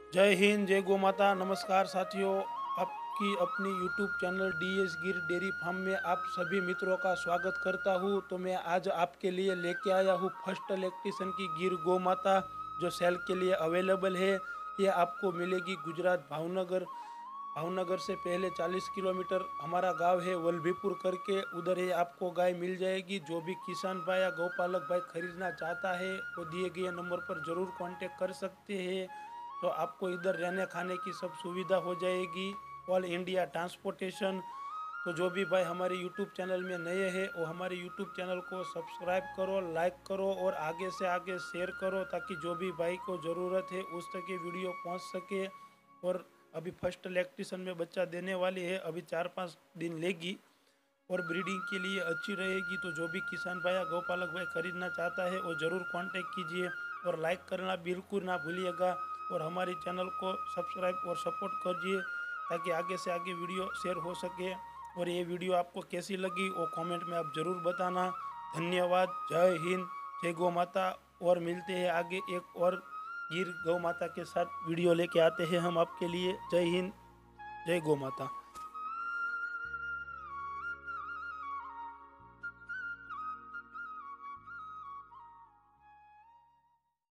जय हिंद, जय गौ माता। नमस्कार साथियों, आपकी अपनी YouTube channel DS Gir dairy farm में आप सभी मित्रों का स्वागत करता हूं। तो मैं आज आपके लिए लेके आया हूं फर्स्ट इलेक्ट्रिशियन की गिर गौ माता, जो सेल के लिए अवेलेबल है। ये आपको मिलेगी गुजरात भावनगर। भावनगर से पहले 40 किलोमीटर हमारा गांव है वल्लभीपुर करके, उधर ही आपको गाय मिल जाएगी। जो भी किसान भाई या गौपालक भाई खरीदना चाहता है वो दिए गए नंबर पर ज़रूर कांटेक्ट कर सकते हैं। तो आपको इधर रहने खाने की सब सुविधा हो जाएगी, ऑल इंडिया ट्रांसपोर्टेशन। तो जो भी भाई हमारे यूट्यूब चैनल में नए हैं वो हमारे यूट्यूब चैनल को सब्सक्राइब करो, लाइक करो और आगे से आगे शेयर करो, ताकि जो भी भाई को ज़रूरत है उस तक ये वीडियो पहुंच सके। और अभी फर्स्ट इलेक्ट्रिशियन में बच्चा देने वाली है, अभी 4-5 दिन लेगी और ब्रीडिंग के लिए अच्छी रहेगी। तो जो भी किसान भाई या गौपालक भाई खरीदना चाहता है वो ज़रूर कांटेक्ट कीजिए और लाइक करना बिल्कुल ना भूलिएगा। और हमारे चैनल को सब्सक्राइब और सपोर्ट कीजिए, ताकि आगे से आगे वीडियो शेयर हो सके। और ये वीडियो आपको कैसी लगी वो कमेंट में आप ज़रूर बताना। धन्यवाद। जय हिंद, जय गौ माता। और मिलते हैं आगे एक और गिर गौ माता के साथ वीडियो लेके आते हैं हम आपके लिए। जय हिंद, जय गौ माता।